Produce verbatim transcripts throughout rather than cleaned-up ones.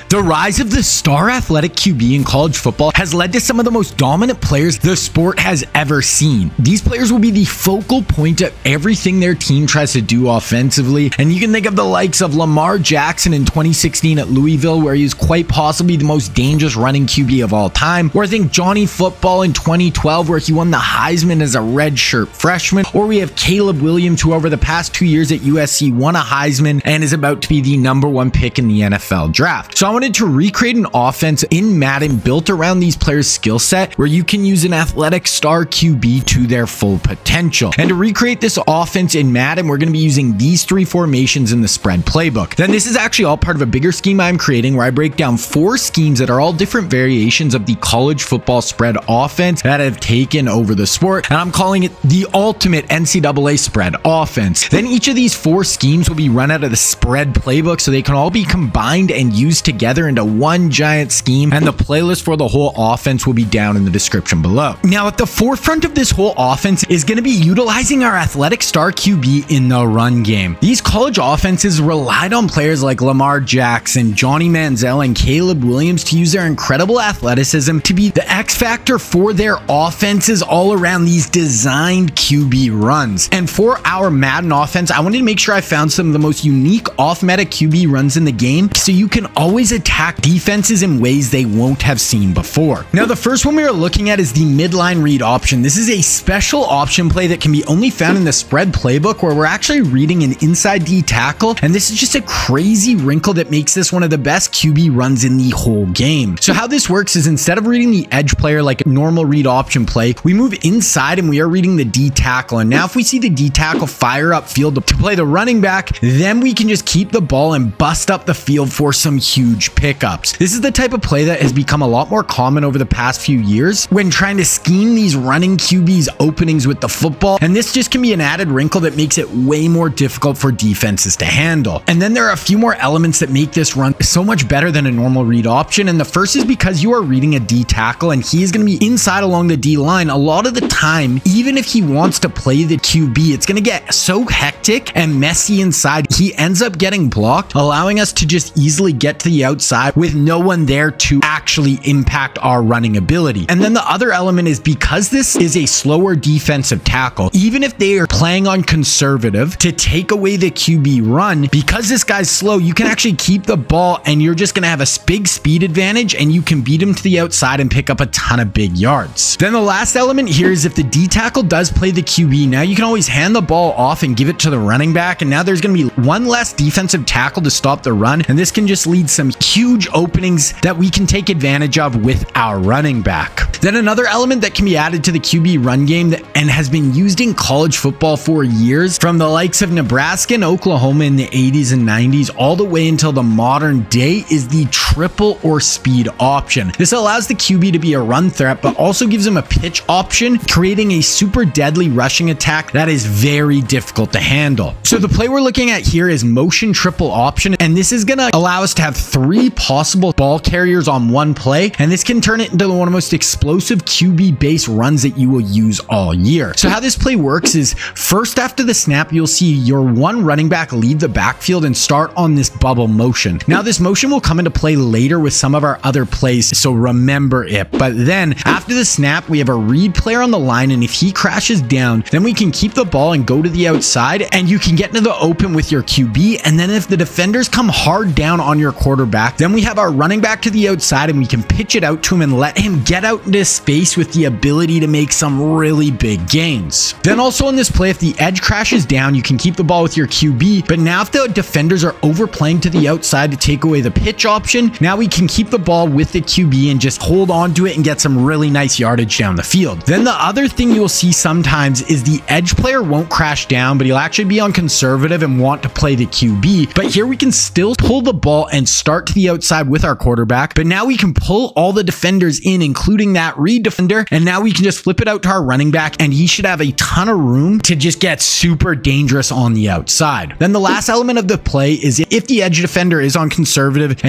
The rise of the star athletic Q B in college football has led to some of the most dominant players the sport has ever seen. These players will be the focal point of everything their team tries to do offensively, and you can think of the likes of Lamar Jackson in twenty sixteen at Louisville, where he was quite possibly the most dangerous running Q B of all time, or I think Johnny Football in twenty twelve, where he won the Heisman as a redshirt freshman, or we have Caleb Williams, who over the past two years at U S C won a Heisman and is about to be the number one pick in the N F L draft. So I wanted to recreate an offense in Madden built around these players' skill set, where you can use an athletic star Q B to their full potential. And to recreate this offense in Madden, we're going to be using these three formations in the Spread Playbook. Then this is actually all part of a bigger scheme I'm creating, where I break down four schemes that are all different variations of the college football spread offense that have taken over the sport, and I'm calling it the ultimate N C double A spread offense. Then each of these four schemes will be run out of the Spread Playbook, so they can all be combined and used together into one giant scheme, and the playlist for the whole offense will be down in the description below. Now, at the forefront of this whole offense is going to be utilizing our athletic star Q B in the run game. These college offenses relied on players like Lamar Jackson, Johnny Manziel, and Caleb Williams to use their incredible athleticism to be the X factor for their offenses all around these designed Q B runs. And for our Madden offense, I wanted to make sure I found some of the most unique off-meta Q B runs in the game, so you can always attack defenses in ways they won't have seen before. Now, the first one we are looking at is the midline read option. This is a special option play that can be only found in the Spread Playbook, where we're actually reading an inside D tackle, and this is just a crazy wrinkle that makes this one of the best Q B runs in the whole game. So how this works is, instead of reading the edge player like a normal read option play, we move inside and we are reading the D tackle. And now if we see the D tackle fire up field to play the running back, then we can just keep the ball and bust up the field for some huge pickups. This is the type of play that has become a lot more common over the past few years when trying to scheme these running Q Bs openings with the football, and this just can be an added wrinkle that makes it way more difficult for defenses to handle. And then there are a few more elements that make this run so much better than a normal read option, and the first is because you are reading a D tackle and he is going to be inside along the D line. A lot of the time, even if he wants to play the Q B, it's going to get so hectic and messy inside, he ends up getting blocked, allowing us to just easily get to the outside with no one there to actually impact our running ability. And then the other element is, because this is a slower defensive tackle, even if they are playing on conservative to take away the Q B run, because this guy's slow, you can actually keep the ball and you're just going to have a big speed advantage, and you can beat him to the outside and pick up a ton of big yards. Then the last element here is, if the D tackle does play the Q B, now you can always hand the ball off and give it to the running back, and now there's going to be one less defensive tackle to stop the run, and this can just lead some huge openings that we can take advantage of with our running back. Then another element that can be added to the Q B run game that, and has been used in college football for years, from the likes of Nebraska and Oklahoma in the eighties and nineties all the way until the modern day, is the triple or speed option. This allows the Q B to be a run threat, but also gives him a pitch option, creating a super deadly rushing attack that is very difficult to handle. So the play we're looking at here is motion triple option, and this is going to allow us to have three possible ball carriers on one play, and this can turn it into one of the most explosive Q B based runs that you will use all year. So how this play works is, first after the snap, you'll see your one running back leave the backfield and start on this bubble motion. Now this motion will come into play later with some of our other plays, so remember it. But then after the snap, we have a read player on the line, and if he crashes down, then we can keep the ball and go to the outside, and you can get into the open with your Q B. And then if the defenders come hard down on your quarterback, then we have our running back to the outside, and we can pitch it out to him and let him get out into space with the ability to make some really big gains. Then also in this play, if the edge crashes down, you can keep the ball with your Q B, but now if the defenders are overplaying to the outside to take away the pitch option, now we can keep the ball with the Q B and just hold on to it and get some really nice yardage down the field. Then the other thing you'll see sometimes is the edge player won't crash down, but he'll actually be on conservative and want to play the Q B. But here we can still pull the ball and start to the outside with our quarterback, but now we can pull all the defenders in, including that read defender, and now we can just flip it out to our running back, and he should have a ton of room to just get super dangerous on the outside. Then the last element of the play is, if the edge defender is on conservative and doesn't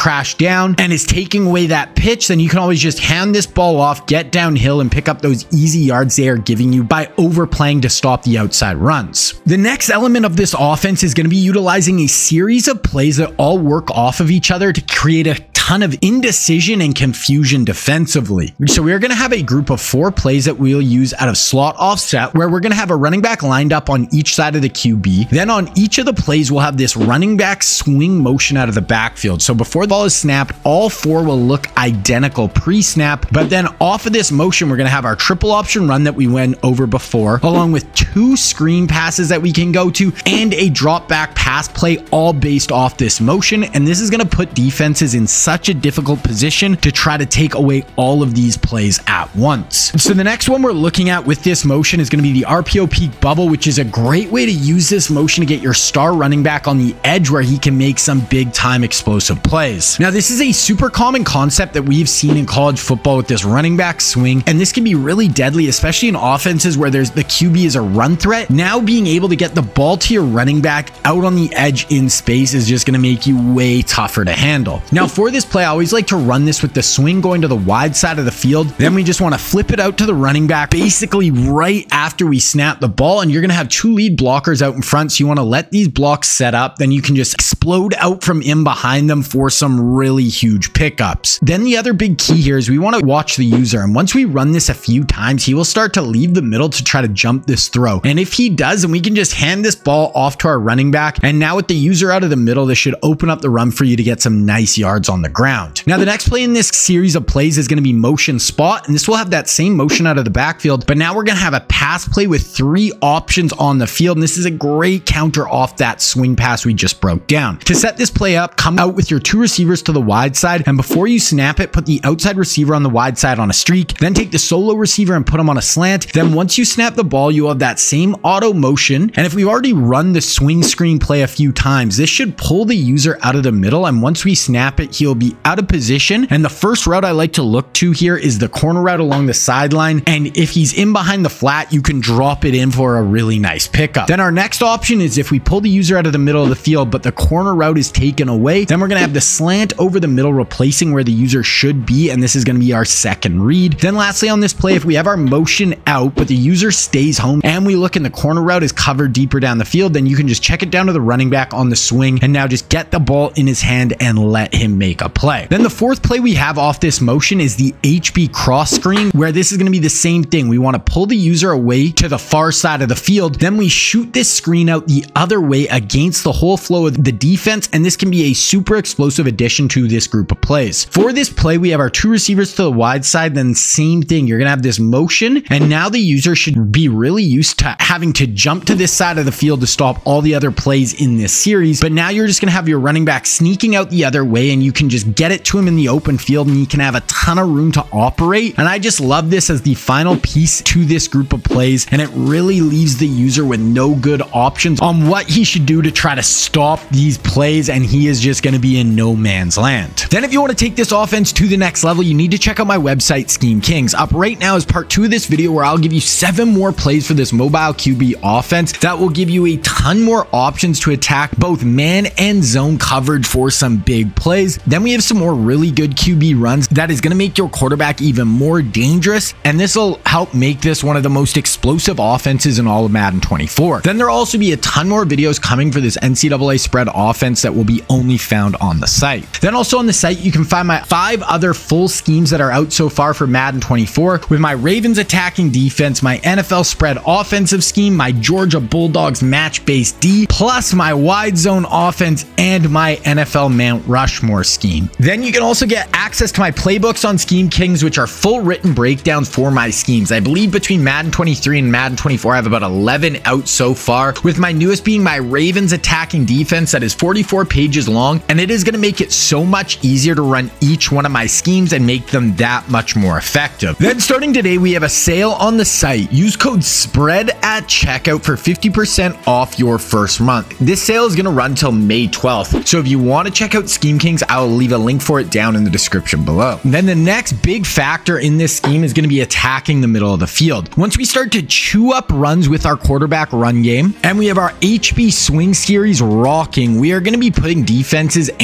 crash down and is taking away that pitch, then you can always just hand this ball off, get downhill, and pick up those easy yards they are giving you by overplaying to stop the outside runs. The next element of this offense is going to be utilizing a series of plays that all work off of each other to create a ton of indecision and confusion defensively. So we're going to have a group of four plays that we'll use out of slot offset, where we're going to have a running back lined up on each side of the Q B. Then on each of the plays, we'll have this running back swing motion out of the backfield. So before the ball is snapped, all four will look identical pre-snap, but then off of this motion, we're going to have our triple option run that we went over before, along with two screen passes that we can go to and a drop back pass play, all based off this motion. And this is going to put defenses in such a difficult position to try to take away all of these plays at once. So the next one we're looking at with this motion is going to be the R P O peak bubble, which is a great way to use this motion to get your star running back on the edge where he can make some big time explosive plays. Now, this is a super common concept that we've seen in college football with this running back swing, and this can be really deadly, especially in offenses where there's the Q B is a run threat. Now being able to get the ball to your running back out on the edge in space is just going to make you way tougher to handle. Now for this play, I always like to run this with the swing going to the wide side of the field. Then we just want to flip it out to the running back basically right after we snap the ball, and you're going to have two lead blockers out in front. So you want to let these blocks set up, then you can just explode out from in behind them for some really huge pickups. Then the other big key here is we want to watch the user, and once we run this a few times, he will start to leave the middle to try to jump this throw. And if he does, then we can just hand this ball off to our running back, and now with the user out of the middle, this should open up the run for you to get some nice yards on the ground. Now the next play in this series of plays is going to be motion spot, and this will have that same motion out of the backfield, but now we're going to have a pass play with three options on the field, and this is a great counter off that swing pass we just broke down. To set this play up, come out with your two receivers to the wide side, and before you snap it, put the outside receiver on the wide side on a streak, then take the solo receiver and put him on a slant. Then once you snap the ball, you have that same auto motion, and if we've already run the swing screen play a few times, this should pull the user out of the middle, and once we snap it, he'll be out of position. And the first route I like to look to here is the corner route along the sideline, and if he's in behind the flat, you can drop it in for a really nice pickup. Then our next option is if we pull the user out of the middle of the field, but the corner route is taken away, then we're going to have the slant over the middle replacing where the user should be, and this is going to be our second read. Then lastly on this play, if we have our motion out, but the user stays home and we look and the corner route is covered deeper down the field, then you can just check it down to the running back on the swing and now just get the ball in his hand and let him make a play. Then the fourth play we have off this motion is the H B cross screen, where this is going to be the same thing. We want to pull the user away to the far side of the field, then we shoot this screen out the other way against the whole flow of the defense, and this can be a super explosive addition to this group of plays. For this play, we have our two receivers to the wide side, then same thing. You're going to have this motion, and now the user should be really used to having to jump to this side of the field to stop all the other plays in this series, but now you're just going to have your running back sneaking out the other way, and you can just get it to him in the open field, and you can have a ton of room to operate. And I just love this as the final piece to this group of plays, and it really leaves the user with no good options on what he should do to try to stop these plays, and he is just going to be in no man's land. Then if you want to take this offense to the next level, you need to check out my website, Scheme Kings. Up right now is part two of this video where I'll give you seven more plays for this mobile Q B offense that will give you a ton more options to attack both man and zone coverage for some big plays. Then we have some more really good Q B runs that is going to make your quarterback even more dangerous, and this will help make this one of the most explosive offenses in all of Madden twenty-four. Then there'll also be a ton more videos coming for this N C double A spread offense that will be only found on the site. Then also on the site, you can find my five other full schemes that are out so far for Madden twenty-four, with my Ravens attacking defense, my N F L spread offensive scheme, my Georgia Bulldogs match-based D, plus my wide zone offense and my N F L Mount Rushmore scheme. Then you can also get access to my playbooks on Scheme Kings, which are full written breakdowns for my schemes. I believe between Madden twenty-three and Madden twenty-four, I have about eleven out so far, with my newest being my Ravens attacking defense that is forty-four pages long, and it is going to make it so much easier to run each one of my schemes and make them that much more effective. Then starting today, we have a sale on the site. Use code SPREAD at checkout for fifty percent off your first month. This sale is going to run till May twelfth, so if you want to check out Scheme Kings, I will leave a link for it down in the description below. And then the next big factor in this scheme is going to be attacking the middle of the field. Once we start to chew up runs with our quarterback run game, and we have our H B swing series rocking, we are going to be putting defenses and the user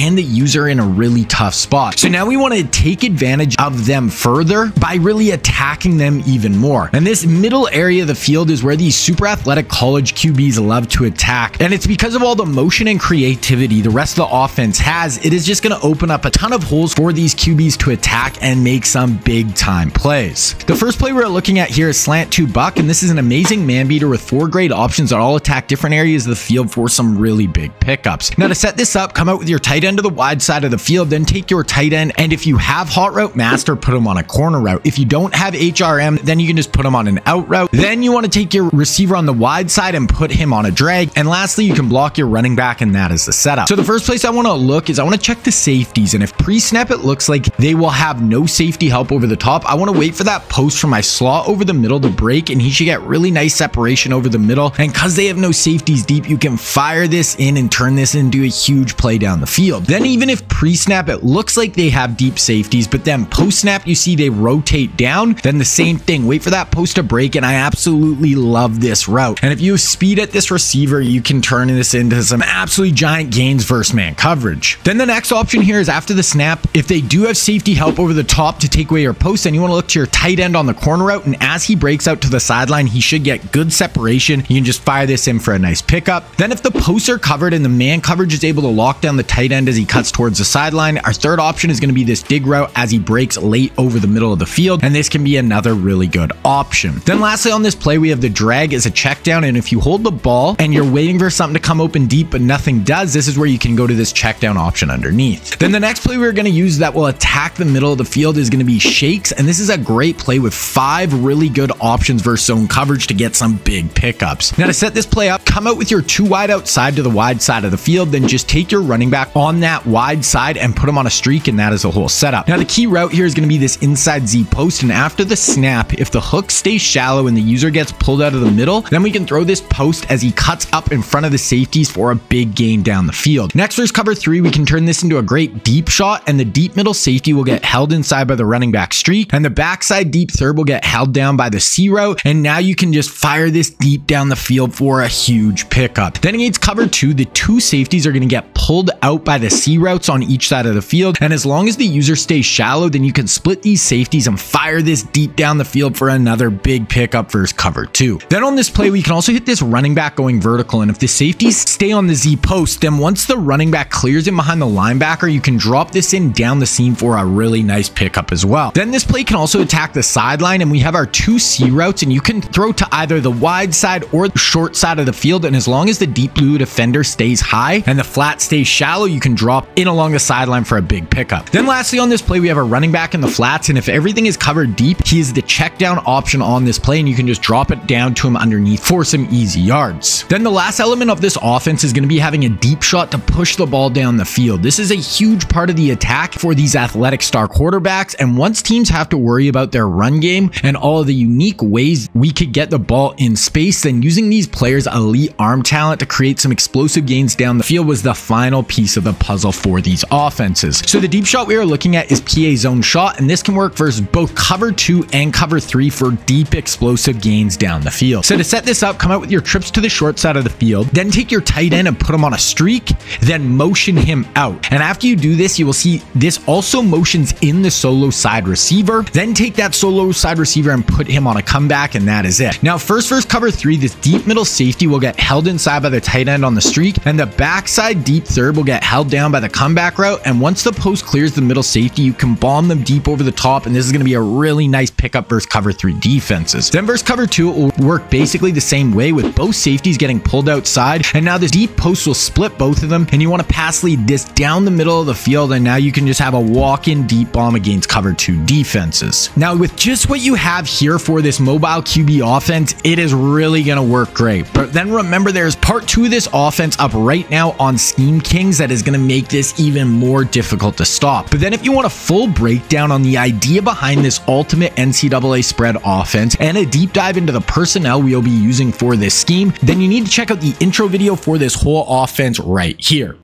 user in a really tough spot. So now we want to take advantage of them further by really attacking them even more. And this middle area of the field is where these super athletic college Q Bs love to attack. And it's because of all the motion and creativity the rest of the offense has, it is just going to open up a ton of holes for these Q Bs to attack and make some big time plays. The first play we're looking at here is slant to buck, and this is an amazing man beater with four great options that all attack different areas of the field for some really big pickups. Now to set this up, come out with your tight end to the wide side of the field, then take your tight end, and if you have hot route master, put him on a corner route. If you don't have H R M, then you can just put him on an out route. Then you want to take your receiver on the wide side and put him on a drag. And lastly, you can block your running back, and that is the setup. So the first place I want to look is I want to check the safeties, and if pre-snap it looks like they will have no safety help over the top, I want to wait for that post from my slot over the middle to break, and he should get really nice separation over the middle. And because they have no safeties deep, you can fire this in and turn this into a huge play down the field. Then even if pre-snap it looks like they have deep safeties, but then post-snap you see they rotate down, then the same thing, wait for that post to break, and I absolutely love this route. And if you have speed at this receiver, you can turn this into some absolutely giant gains versus man coverage. Then the next option here is after the snap, if they do have safety help over the top to take away your post, then you want to look to your tight end on the corner route, and as he breaks out to the sideline, he should get good separation. You can just fire this in for a nice pickup. Then if the posts are covered and the man coverage is able to lock down the tight end as he cuts towards the sideline, our third option is going to be this dig route as he breaks late over the middle of the field, and this can be another really good option. Then lastly on this play, we have the drag as a check down, and if you hold the ball and you're waiting for something to come open deep but nothing does, this is where you can go to this check down option underneath. Then the next play we're going to use that will attack the middle of the field is going to be shakes, and this is a great play with five really good options versus zone coverage to get some big pickups. Now to set this play up, come out with your two wide outside to the wide side of the field, then just take your running back on that wide side and put him on a streak, and that is the whole setup. Now the key route here is going to be this inside Z post, and after the snap, if the hook stays shallow and the user gets pulled out of the middle, then we can throw this post as he cuts up in front of the safeties for a big gain down the field. Next versus cover three, we can turn this into a great deep shot, and the deep middle safety will get held inside by the running back streak, and the backside deep third will get held down by the C route, and now you can just fire this deep down the field for a huge pickup. Then against cover two, the two safeties are going to get pulled out by the C routes on each side of the field, and as long as the user stays shallow, then you can split these safeties and fire this deep down the field for another big pickup versus cover two. Then on this play, we can also hit this running back going vertical, and if the safeties stay on the Z post, then once the running back clears in behind the linebacker, you can drop this in down the seam for a really nice pickup as well. Then this play can also attack the sideline, and we have our two C routes, and you can throw to either the wide side or the short side of the field, and as long as the deep blue defender stays high and the flat stays shallow, you can drop in along the sideline for a big pickup. Then lastly on this play, we have a running back in the flats, and if everything is covered deep, he is the check down option on this play, and you can just drop it down to him underneath for some easy yards. Then the last element of this offense is going to be having a deep shot to push the ball down the field. This is a huge part of the attack for these athletic star quarterbacks, and once teams have to worry about their run game and all of the unique ways we could get the ball in space, then using these players' elite arm talent to create some explosive gains down the field was the final piece of the puzzle for these offenses. So the deep shot we are looking at is P A zone shot, and this can work versus both cover two and cover three for deep explosive gains down the field. So to set this up, come out with your trips to the short side of the field, then take your tight end and put him on a streak, then motion him out. And after you do this, you will see this also motions in the solo side receiver, then take that solo side receiver and put him on a comeback, and that is it. Now first versus cover three, this deep middle safety will get held inside by the tight end on the streak, and the backside deep third will get held down by the comeback route, and once the post clears the middle safety, you can bomb them deep over the top, and this is going to be a really nice pickup versus cover three defenses. Then versus cover two, it will work basically the same way with both safeties getting pulled outside, and now this deep post will split both of them, and you want to pass lead this down the middle of the field, and now you can just have a walk-in deep bomb against cover two defenses. Now with just what you have here for this mobile Q B offense, it is really going to work great. But then remember, there's part two of this offense up right now on Scheme Kings that is going to make this even more difficult to stop. But then if you want a full breakdown on the idea behind this ultimate N C double A spread offense and a deep dive into the personnel we'll be using for this scheme, then you need to check out the intro video for this whole offense right here.